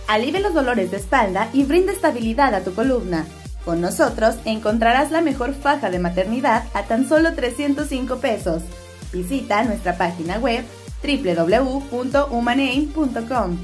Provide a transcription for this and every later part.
Alivia los dolores de espalda y brinda estabilidad a tu columna. Con nosotros encontrarás la mejor faja de maternidad a tan solo 305 pesos. Visita nuestra página web www.humaname.com.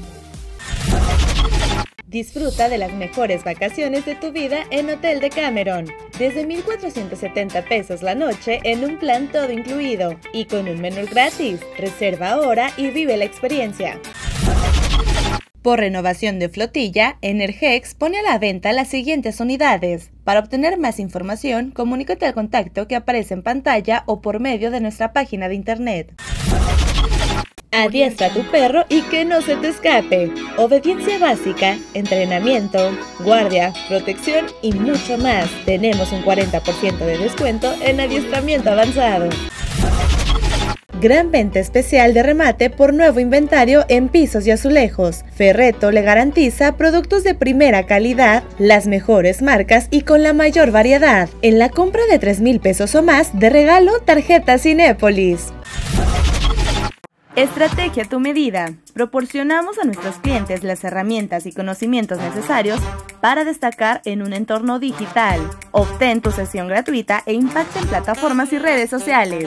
Disfruta de las mejores vacaciones de tu vida en Hotel Decameron. Desde 1,470 pesos la noche en un plan todo incluido y con un menú gratis. Reserva ahora y vive la experiencia. Por renovación de flotilla, Energex pone a la venta las siguientes unidades. Para obtener más información, comunícate al contacto que aparece en pantalla o por medio de nuestra página de internet. Adiestra a tu perro y que no se te escape. Obediencia básica, entrenamiento, guardia, protección y mucho más. Tenemos un 40% de descuento en adiestramiento avanzado. Gran venta especial de remate por nuevo inventario en pisos y azulejos. Ferreto le garantiza productos de primera calidad, las mejores marcas y con la mayor variedad. En la compra de 3,000 pesos o más, de regalo tarjeta Cinépolis. Estrategia a tu medida. Proporcionamos a nuestros clientes las herramientas y conocimientos necesarios para destacar en un entorno digital. Obtén tu sesión gratuita e impacta en plataformas y redes sociales.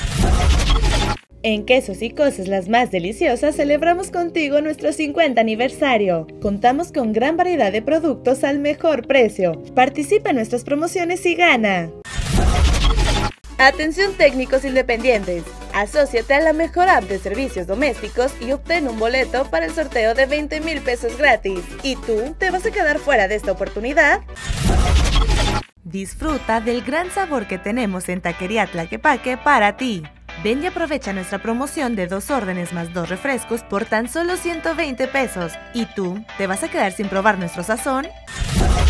En Quesos y Cosas las más deliciosas celebramos contigo nuestro 50 aniversario. Contamos con gran variedad de productos al mejor precio. Participa en nuestras promociones y gana. Atención técnicos independientes. Asóciate a la mejor app de servicios domésticos y obtén un boleto para el sorteo de 20,000 pesos gratis. ¿Y tú te vas a quedar fuera de esta oportunidad? Disfruta del gran sabor que tenemos en Taquería Tlaquepaque para ti. Ven y aprovecha nuestra promoción de 2 órdenes más 2 refrescos por tan solo 120 pesos. ¿Y tú te vas a quedar sin probar nuestro sazón?